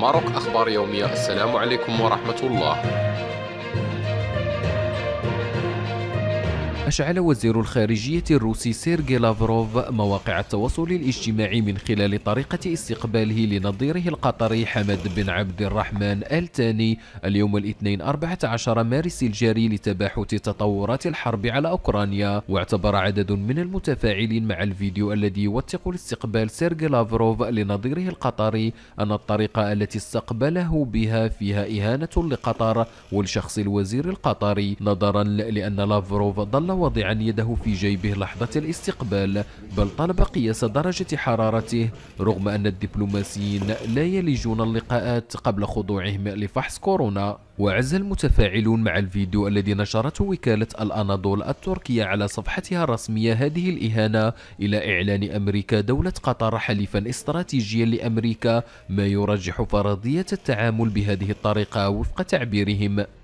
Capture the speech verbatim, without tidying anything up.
ماروك أخبار يومية. السلام عليكم ورحمة الله. أشعل وزير الخارجية الروسي سيرجي لافروف مواقع التواصل الاجتماعي من خلال طريقة استقباله لنظيره القطري حمد بن عبد الرحمن آل ثاني اليوم الاثنين أربعة عشر مارس الجاري لتباحث تطورات الحرب على أوكرانيا. واعتبر عدد من المتفاعلين مع الفيديو الذي يوثق الاستقبال سيرجي لافروف لنظيره القطري أن الطريقة التي استقبله بها فيها إهانة لقطر ولشخص الوزير القطري، نظرا لأن لافروف ظل واضعا يده في جيبه لحظة الاستقبال، بل طلب قياس درجة حرارته رغم أن الدبلوماسيين لا يلجون اللقاءات قبل خضوعهم لفحص كورونا. وعز المتفاعلون مع الفيديو الذي نشرته وكالة الأناضول التركية على صفحتها الرسمية هذه الإهانة إلى إعلان أمريكا دولة قطر حليفا استراتيجيا لأمريكا، ما يرجح فرضية التعامل بهذه الطريقة وفق تعبيرهم.